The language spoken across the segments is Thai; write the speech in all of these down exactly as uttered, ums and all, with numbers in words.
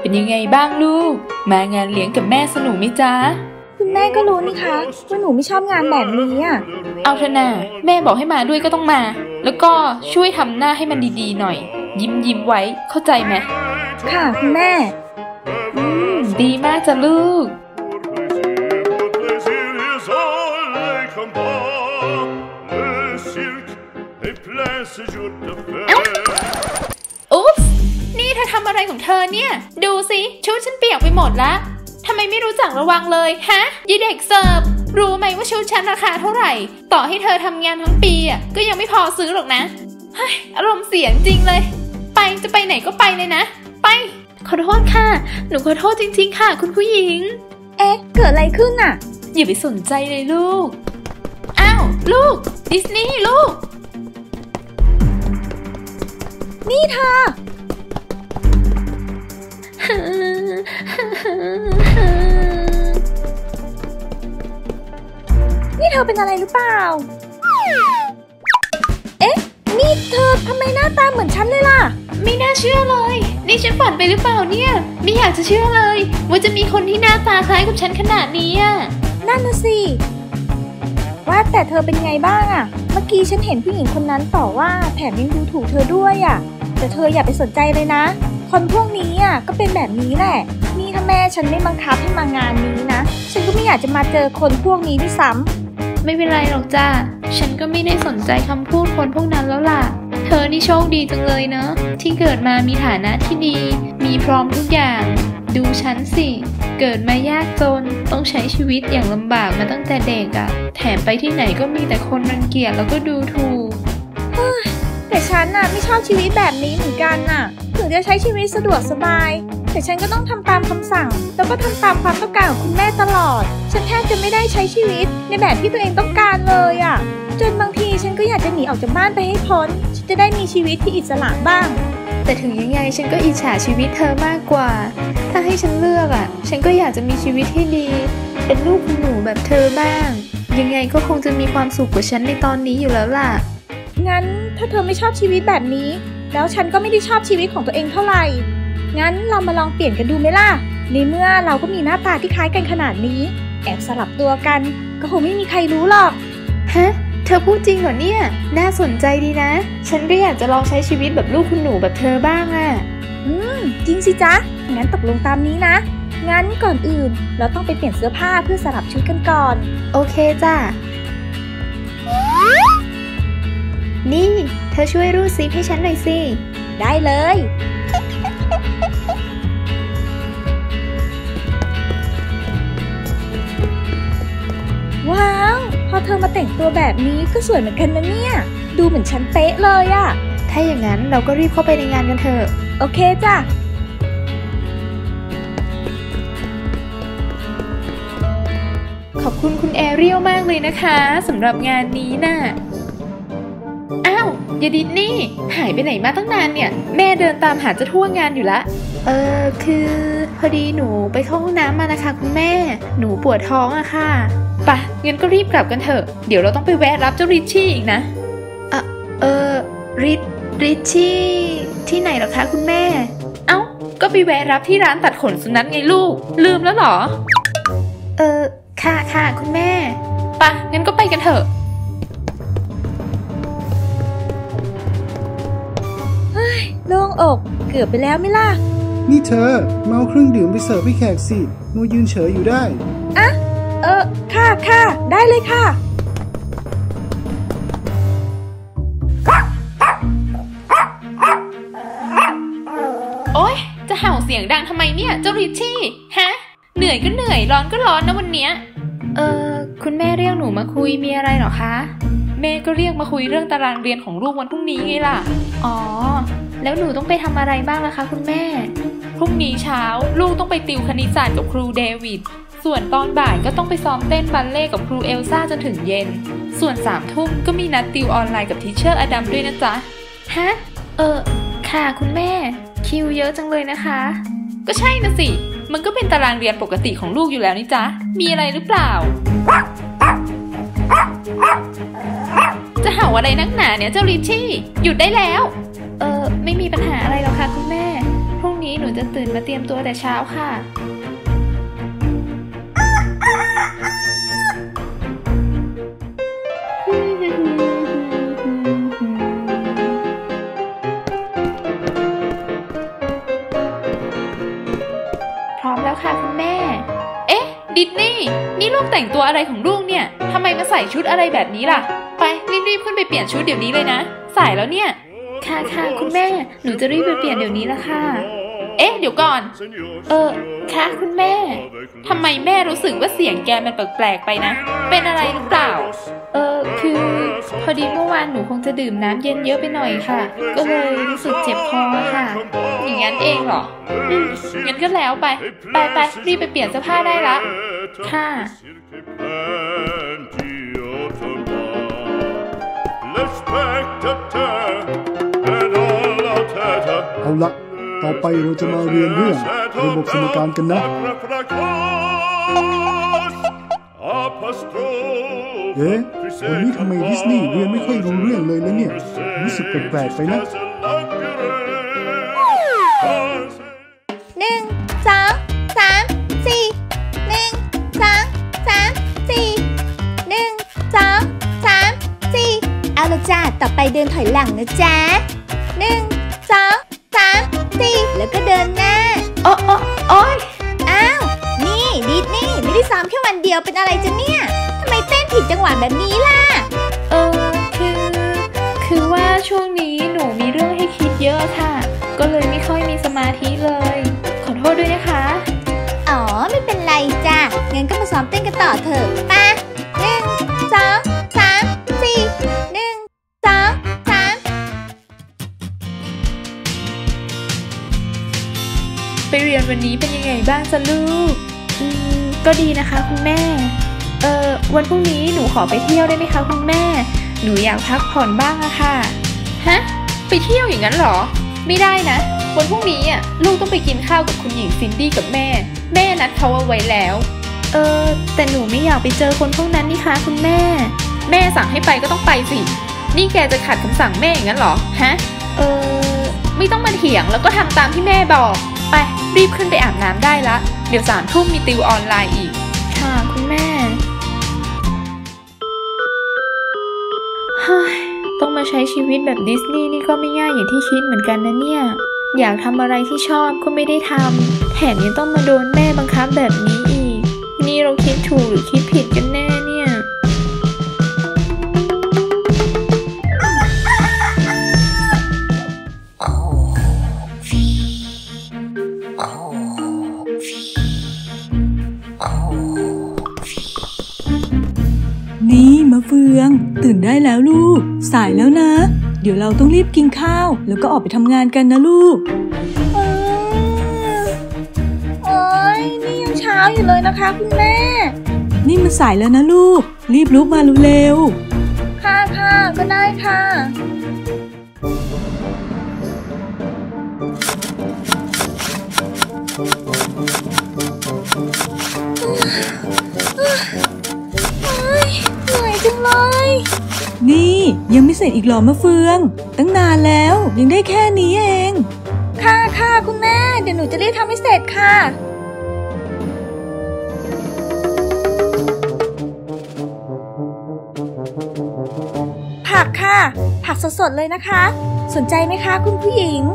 เป็นยังไงบ้างลูกมางานเลี้ยงกับแม่สนุกไหมจ๊ะคุณแม่ก็รู้นี่คะว่าหนูไม่ชอบงานแบบนี้อ่ะเอาเถอะนะแม่บอกให้มาด้วยก็ต้องมาแล้วก็ช่วยทำหน้าให้มันดีๆหน่อยยิ้มยิ้มไว้เข้าใจไหมค่ะคุณแม่อืมดีมากจ้ะลูกอุ๊บนี่เธอทำอะไรของเธอเนี่ยดูสิชุดฉันเปียกไปหมดละทำไมไม่รู้จักระวังเลยฮะยี่เด็กเสิร์ฟรู้ไหมว่าชุดฉันราคาเท่าไหร่ต่อให้เธอทำงานทั้งปีอ่ะก็ยังไม่พอซื้อหรอกนะเฮ้ยอารมณ์เสียจริงเลยไปจะไปไหนก็ไปเลยนะไปขอโทษค่ะหนูขอโทษจริงๆค่ะคุณผู้หญิงเอ๊ะเกิดอะไรขึ้นน่ะอย่าไปสนใจเลยลูกอ้าวลูกดิสนีย์ลูกนี่เธอนี่เธอเป็นอะไรหรือเปล่าเอ๊ะนี่เธอทำไมหน้าตาเหมือนฉันเลยล่ะไม่น่าเชื่อเลยนี่ฉันฝันไปหรือเปล่าเนี่ยไม่อยากจะเชื่อเลยว่าจะมีคนที่หน้าตาคล้ายกับฉันขนาดนี้อ่ะนั่นน่ะสิว่าแต่เธอเป็นไงบ้างอ่ะเมื่อกี้ฉันเห็นผู้หญิงคนนั้นต่อว่าแถมยังดูถูกเธอด้วยอ่ะแต่เธออย่าไปสนใจเลยนะคนพวกนี้อ่ะก็เป็นแบบนี้แหละนี่ถ้าแม่ฉันไม่บังคับให้มางานนี้นะฉันก็ไม่อยากจะมาเจอคนพวกนี้ด้วยซ้ำไม่เป็นไรหรอกจ้าฉันก็ไม่ได้สนใจคำพูดคนพวกนั้นแล้วล่ะเธอนี่โชคดีจังเลยเนอะที่เกิดมามีฐานะที่ดีมีพร้อมทุกอย่างดูฉันสิเกิดมายากจนต้องใช้ชีวิตอย่างลำบากมาตั้งแต่เด็กอะแถมไปที่ไหนก็มีแต่คนรังเกียจแล้วก็ดูถูกแต่ฉันน่ะไม่ชอบชีวิตแบบนี้เหมือนกันน่ะถึงจะใช้ชีวิตสะดวกสบายแต่ฉันก็ต้องทำตามคำสั่งแล้วก็ทำตามความต้องการของคุณแม่ตลอดฉันแทบจะไม่ได้ใช้ชีวิตในแบบที่ตัวเองต้องการเลยอ่ะจนบางทีฉันก็อยากจะหนีออกจากบ้านไปให้พ้นฉันจะได้มีชีวิตที่อิสระบ้างแต่ถึงยังไงฉันก็อิจฉาชีวิตเธอมากกว่าถ้าให้ฉันเลือกอ่ะฉันก็อยากจะมีชีวิตที่ดีเป็นลูกคุณหนูแบบเธอบ้างยังไงก็คงจะมีความสุขกว่าฉันในตอนนี้อยู่แล้วล่ะงั้นถ้าเธอไม่ชอบชีวิตแบบนี้แล้วฉันก็ไม่ได้ชอบชีวิตของตัวเองเท่าไหร่งั้นเรามาลองเปลี่ยนกันดูไหมล่ะในเมื่อเราก็มีหน้าตาที่คล้ายกันขนาดนี้แอบสลับตัวกันก็คงไม่มีใครรู้หรอกฮะเธอพูดจริงเหรอเนี่ยน่าสนใจดีนะฉันก็อยากจะลองใช้ชีวิตแบบลูกคุณหนูแบบเธอบ้างอ่ะอืมจริงสิจ๊ะงั้นตกลงตามนี้นะงั้นก่อนอื่นเราต้องไปเปลี่ยนเสื้อผ้าเพื่อสลับชุดกันก่อนโอเคจ้ะนี่เธอช่วยรูดซิปให้ฉันหน่อยสิได้เลยว้าวพอเธอมาแต่งตัวแบบนี้ก็สวยเหมือนกันนะเนี่ยดูเหมือนฉันเป๊ะเลยอะถ้าอย่างนั้นเราก็รีบเข้าไปในงานกันเถอะโอเคจ้ะขอบคุณคุณแอเรียลมากเลยนะคะสำหรับงานนี้น่ะอ้าวยายดิสนี่หายไปไหนมาตั้งนานเนี่ยแม่เดินตามหาจะทั่วงานอยู่ละเออคือพอดีหนูไปเข้าห้องน้ำมานะคะคุณแม่หนูปวดท้องอะค่ะปะงั้นก็รีบกลับกันเถอะเดี๋ยวเราต้องไปแวะรับเจ้าริชชี่อีกนะเออเออริชริชชี่ที่ไหนหรอคะคุณแม่เอ้าก็ไปแวะรับที่ร้านตัดขนสุนัขไงลูกลืมแล้วเหรอเออค่ะค่ะคุณแม่ปะงั้นก็ไปกันเถอะเฮ้ยโล่งอกเกือบไปแล้วไม่ล่ะนี่เธอมาเอาเครื่องดื่มไปเสิร์ฟให้แขกสิมัวยืนเฉยอยู่ได้อะเออค่ะค่ะได้เลยค่ะโอ๊ยจะเห่าเสียงดังทำไมเนี่ยเจ้าริชชี่ฮะเหนื่อยก็เหนื่อยร้อนก็ร้อนนะวันเนี้ยเออคุณแม่เรียกหนูมาคุยมีอะไรหรอคะแม่ก็เรียกมาคุยเรื่องตารางเรียนของลูกวันพรุ่งนี้ไงล่ะอ๋อแล้วหนูต้องไปทำอะไรบ้างล่ะคะคุณแม่พรุ่งนี้เช้าลูกต้องไปติวคณิตศาสตร์กับครูเดวิดส่วนตอนบ่ายก็ต้องไปซ้อมเต้นบัลเล่ต์กับครูเอลซ่าจนถึงเย็นส่วนสามทุ่มก็มีนัดติวออนไลน์กับทีเชอร์อดัมด้วยนะจ๊ะฮะเออค่ะคุณแม่คิวเยอะจังเลยนะคะก็ใช่นะสิมันก็เป็นตารางเรียนปกติของลูกอยู่แล้วนี่จ๊ะมีอะไรหรือเปล่าจะเห่าอะไรนักหนาเนี่ยเจ้าริชชี่หยุดได้แล้วเออไม่มีปัญหาอะไรหรอกค่ะคุณแม่พรุ่งนี้นี้หนูจะตื่นมาเตรียมตัวแต่เช้าค่ะพร้อมแล้วค่ะคุณแม่เอ๊ะดิสนีย์นี่ลูกแต่งตัวอะไรของลูกเนี่ยทำไมมาใส่ชุดอะไรแบบนี้ล่ะไปรีบๆขึ้นไปเปลี่ยนชุดเดี๋ยวนี้เลยนะสายแล้วเนี่ยค่ะค่ะคุณแม่หนูจะรีบไปเปลี่ยนเดี๋ยวนี้ละค่ะเอ๊ะเดี๋ยวก่อนเออค่ะคุณแม่ทำไมแม่รู้สึกว่าเสียงแกมันแปลกๆไปนะเป็นอะไรหรือเปล่าเออคือพอดีเมื่อวานหนูคงจะดื่มน้ำเย็นเยอะไปหน่อยค่ะก็เลยรู้สึกเจ็บคอค่ะอย่างนั้นเองเหรออืมงั้นก็แล้วไปไปไปรีบไปเปลี่ยนเสื้อผ้าได้ละค่ะเอาละต่อไปเราจะมาเรียนเรื่องระบบสมการกันนะเอ๊ะวันนี้ทำไมดิสนีย์เรียนไม่ค่อยรู้เรื่องเลยแล้วเนี่ยรู้สึกแปลกๆไปนะหนึ่งสองสามสี่หนึ่งสองสามสี่หนึ่งสองสามสี่เอาละจ้าต่อไปเดินถอยหลังนะจ๊ะหนึ่งสองสามสี่แล้วก็เดินหน้าโอ้โอ้โอ้ยอ้าวนี่ดิสนี่ไม่ได้ซ้อมแค่วันเดียวเป็นอะไรจ๊ะเนี่ยทำไมเต้นผิดจังหวะแบบนี้ล่ะเออคือคือว่าช่วงนี้หนูมีเรื่องให้คิดเยอะค่ะก็เลยไม่ค่อยมีสมาธิเลยขอโทษด้วยนะคะอ๋อไม่เป็นไรจ้ะงั้นก็มาซ้อมเต้นกันต่อเถอะไปหนึ่งสองสามสี่หนึ่งสองสามไปเรียนวันนี้เป็นยังไงบ้างจ๊ะลูกอืมก็ดีนะคะคุณแม่เออวันพรุ่งนี้หนูขอไปเที่ยวได้ไหมคะคุณแม่หนูอยากพักผ่อนบ้างอะค่ะฮะไปเที่ยวอย่างนั้นเหรอไม่ได้นะวันพรุ่งนี้อ่ะลูกต้องไปกินข้าวกับคุณหญิงซินดี้กับแม่แม่นัดเขาเอาไว้แล้วเออแต่หนูไม่อยากไปเจอคนพวกนั้นนี่คะคุณแม่แม่สั่งให้ไปก็ต้องไปสินี่แกจะขัดคำสั่งแม่อย่างนั้นเหรอฮะเออไม่ต้องมาเถียงแล้วก็ทำตามที่แม่บอกไปรีบขึ้นไปอาบน้ำได้ละเดี๋ยวสามทุ่มมีติวออนไลน์อีกค่ะคุณแม่เฮ้ยต้องมาใช้ชีวิตแบบดิสนีย์นี่ก็ไม่ง่ายอย่างที่คิดเหมือนกันนะเนี่ยอยากทำอะไรที่ชอบก็ไม่ได้ทำแถมยังต้องมาโดนแม่บังคับแบบนี้อีกนี่เราคิดถูกหรือคิดผิดกันแน่เนี่ยนี่มะเฟืองตื่นได้แล้วลูกสายแล้วนะเดี๋ยวเราต้องรีบกินข้าวแล้วก็ออกไปทำงานกันนะลูกโอ๊ยนี่ยังเช้าอยู่เลยนะคะคุณแม่นี่มันสายแล้วนะลูกรีบลุกมาเร็วๆค่ะค่ะก็ได้ค่ะจังเลยนี่ยังไม่เสร็จอีกหรอมะเฟืองตั้งนานแล้วยังได้แค่นี้เองค่ะค่ะคุณแม่เดี๋ยวหนูจะรีบทำให้เสร็จค่ะผักค่ะผักสดๆเลยนะคะสนใจไหมคะคุณผู้หญิง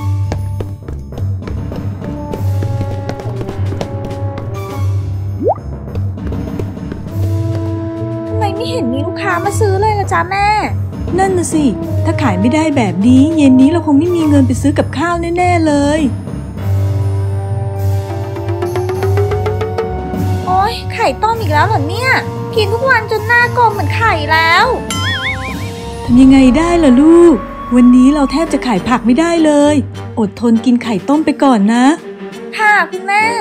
ไม่เห็นมีลูกค้ามาซื้อเลยนะจ๊ะแม่นั่นน่ะสิถ้าขายไม่ได้แบบนี้เย็นนี้เราคงไม่มีเงินไปซื้อกับข้าวแน่ๆเลยโอ๊ยไข่ต้มอีกแล้วเหรอเนี่ยกินทุกวันจนหน้ากลมเหมือนไข่แล้วทำยังไงได้ล่ะลูกวันนี้เราแทบจะขายผักไม่ได้เลยอดทนกินไข่ต้มไปก่อนนะค่ะคุณแม่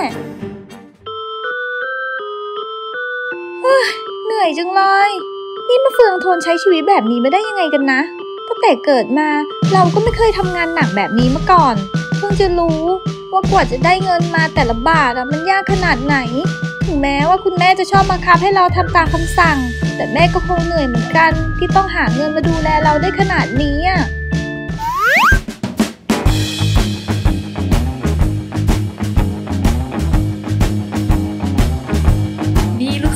เหนื่อยจังเลยนี่มะเฟืองทนใช้ชีวิตแบบนี้มาได้ยังไงกันนะตั้งแต่เกิดมาเราก็ไม่เคยทำงานหนักแบบนี้มาก่อนเพิ่งจะรู้ว่ากว่าจะได้เงินมาแต่ละบาทอะมันยากขนาดไหนถึงแม้ว่าคุณแม่จะชอบบังคับให้เราทำตามคำสั่งแต่แม่ก็คงเหนื่อยเหมือนกันที่ต้องหาเงินมาดูแลเราได้ขนาดนี้อะ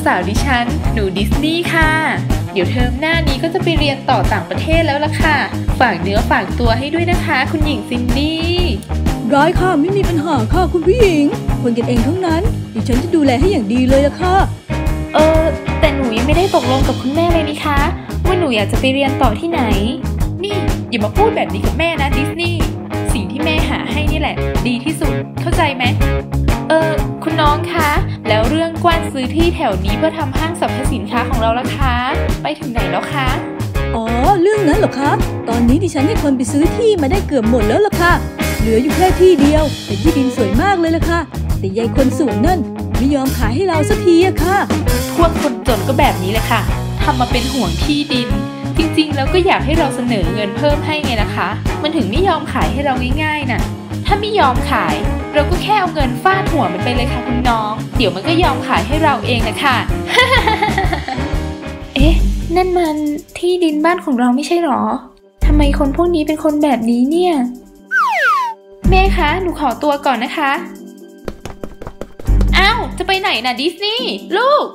สาวดิฉันหนูดิสนีย์ค่ะเดี๋ยวเทอมหน้านี้ก็จะไปเรียนต่อต่างประเทศแล้วล่ะค่ะฝากเนื้อฝากตัวให้ด้วยนะคะคุณหญิงซินดี้ร้อยค่ะไม่มีปัญหาค่ะคุณผู้หญิงคนกันเองทั้งนั้นดิฉันจะดูแลให้อย่างดีเลยล่ะค่ะเออแต่หนูยังไม่ได้ตกลงกับคุณแม่เลยนี่คะว่าหนูอยากจะไปเรียนต่อที่ไหนนี่อย่ามาพูดแบบนี้กับแม่นะดิสนีย์สิ่งที่แม่หาให้นี่แหละดีที่สุดเข้าใจไหมเออคุณน้องคะแล้วเรื่องกว้านซื้อที่แถวนี้เพื่อทำห้างสรรพสินค้าของเราล่ะคะไปถึงไหนแล้วคะอ๋อเรื่องนั้นเหรอคะตอนนี้ดิฉันให้คนไปซื้อที่มาได้เกือบหมดแล้วล่ะค่ะเหลืออยู่แค่ที่เดียวเป็นที่ดินสวยมากเลยล่ะค่ะแต่ยายคนสูงนั่นไม่ยอมขายให้เราสักทีอะค่ะพวกคนจนก็แบบนี้แหละค่ะทำมาเป็นห่วงที่ดินจริงๆแล้วก็อยากให้เราเสนอเงินเพิ่มให้ไงนะคะมันถึงไม่ยอมขายให้เราง่ายๆน่ะถ้าไม่ยอมขายเราก็แค่เอาเงินฟาดหัวมันไปเลยค่ะคุณน้องเดี๋ยวมันก็ยอมขายให้เราเองนะคะ เอ๊ะนั่นมันที่ดินบ้านของเราไม่ใช่หรอทำไมคนพวกนี้เป็นคนแบบนี้เนี่ยแม่คะหนูขอตัวก่อนนะคะอ้าวจะไปไหนน่ะดิสนีย์ลูก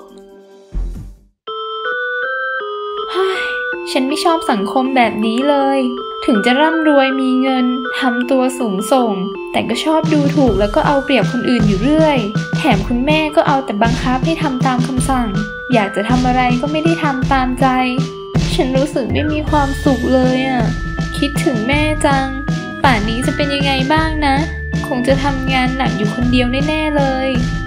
ฉันไม่ชอบสังคมแบบนี้เลยถึงจะร่ำรวยมีเงินทำตัวสูงส่งแต่ก็ชอบดูถูกแล้วก็เอาเปรียบคนอื่นอยู่เรื่อยแถมคุณแม่ก็เอาแต่บังคับให้ทำตามคำสั่งอยากจะทำอะไรก็ไม่ได้ทำตามใจฉันรู้สึกไม่มีความสุขเลยอ่ะคิดถึงแม่จังป่านนี้จะเป็นยังไงบ้างนะคงจะทำงานหนักอยู่คนเดียวแน่ๆเลย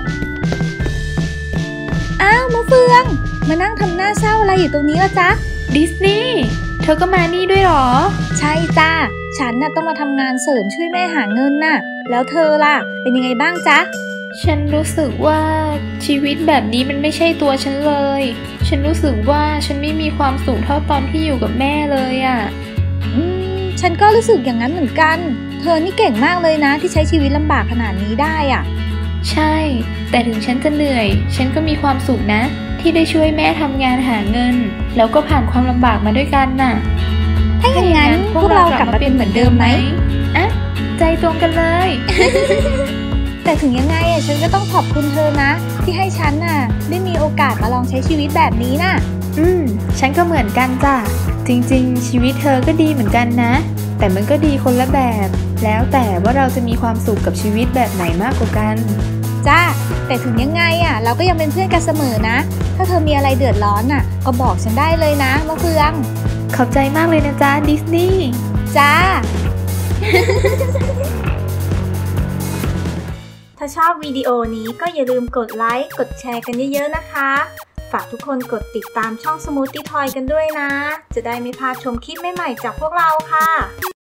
อ้าวมะเฟืองมานั่งทำหน้าเศร้าอะไรอยู่ตรงนี้ล่ะจ๊ะดิสนีย์เธอก็มานี่ด้วยหรอใช่จ้าฉันน่ะต้องมาทำงานเสริมช่วยแม่หาเงินน่ะแล้วเธอล่ะเป็นยังไงบ้างจ๊ะฉันรู้สึกว่าชีวิตแบบนี้มันไม่ใช่ตัวฉันเลยฉันรู้สึกว่าฉันไม่มีความสุขเท่าตอนที่อยู่กับแม่เลยอ่ะอืมฉันก็รู้สึกอย่างนั้นเหมือนกันเธอนี่เก่งมากเลยนะที่ใช้ชีวิตลำบากขนาดนี้ได้อ่ะใช่แต่ถึงฉันจะเหนื่อยฉันก็มีความสุขนะที่ได้ช่วยแม่ทำงานหาเงินแล้วก็ผ่านความลำบากมาด้วยกันน่ะถ้าอย่างนั้นพวกเรากลับมาเป็นเหมือนเดิมไหมอ่ะใจตรงกันเลยแต่ถึงยังไงอ่ะฉันก็ต้องขอบคุณเธอนะที่ให้ฉันน่ะได้มีโอกาสมาลองใช้ชีวิตแบบนี้น่ะอืมฉันก็เหมือนกันจ้ะจริงๆชีวิตเธอก็ดีเหมือนกันนะแต่มันก็ดีคนละแบบแล้วแต่ว่าเราจะมีความสุขกับชีวิตแบบไหนมากกว่ากันจ้าแต่ถึงยังไงอ่ะเราก็ยังเป็นเพื่อนกันเสมอนะถ้าเธอมีอะไรเดือดร้อนอ่ะก็บอกฉันได้เลยนะมะเฟืองขอบใจมากเลยนะจ๊ะดิสนีย์จ้า ถ้าชอบวิดีโอนี้ก็อย่าลืมกดไลค์กดแชร์กันเยอะๆนะคะฝากทุกคนกดติดตามช่อง Smoothie Toy กันด้วยนะจะได้ไม่พลาดชมคลิปใหม่ๆจากพวกเราค่ะ